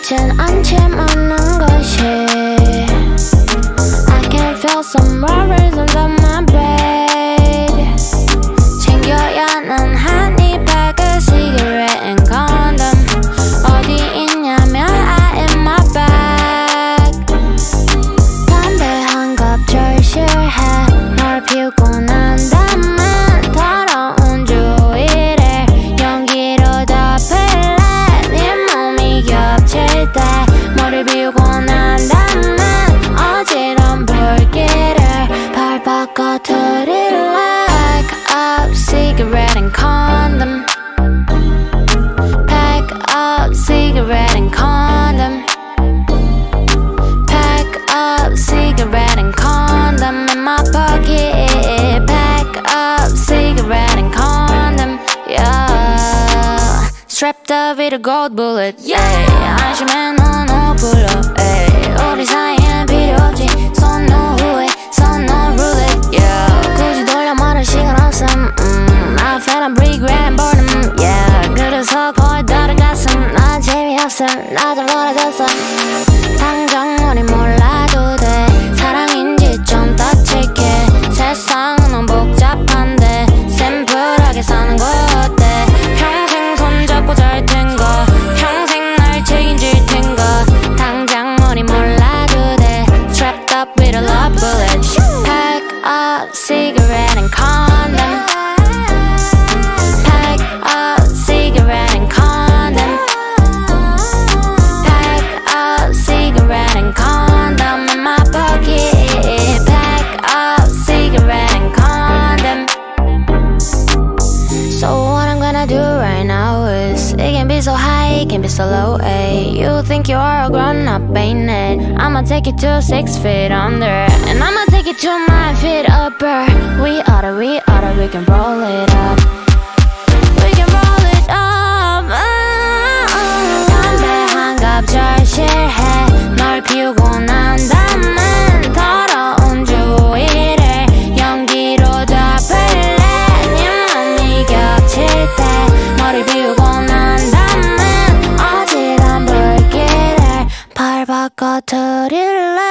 좋진 않지만은 것이 I can feel some worries under my bed. 챙겨야는 한입백을 cigarette and condom. 어디 있냐면 I in my bag. 담배 한 갑 절실해. 널 피우고 난 다음엔 더러운 주위를 연기로 덮을래. 네 몸이 겹칠 때 머리 비우고 난 다음엔 어지러운 불길을 밟아 꺼트릴래. Pack up cigarette and condom. Pack up cigarette and condom. Pack up cigarette and condom in my pocket. Pack up cigarette and condom. Yeah. Strapped up with a gold bullet. Yeah. 안심해 넌 오불러. 우리 사이엔 필요하지. 손 후에 손 roulette. Yeah. 굳이 돌려 말할 시간 없음. I feel I'm regretting boredom. Yeah. 그래서 거의 다른 가슴. 난 재미없음. 나 좀 놀아줬음. 당장 우리 몰라도 돼. 사랑인지 좀 터치게. 세상은 너무 복잡한데 심플하게 사는 거 어때? 평생 손잡고 잘 텐가? 평생 날 책임질 텐가? 당장 우리 몰라도 돼. Strapped up with a love bullet. Pack up cigarette and condom. Pack up cigarette and condom. Pack up cigarette and condom in my pocket. Pack up cigarette and condom. So what I'm gonna do right now is it can be so high, it can be so low, ayy. You think you are a grown up, ain't it? I'ma take you to 6 feet under, and I'ma take you to 9 feet upper. We can roll it up. We can roll it up. 담배 한 갑 절실해. 널 피우고 난 다음엔 더러운 주위를 연기로 덮을래. 네 몸이 겹칠 때 머리 비우고 난 다음엔 어지러운 불길을 밟아 꺼트릴래.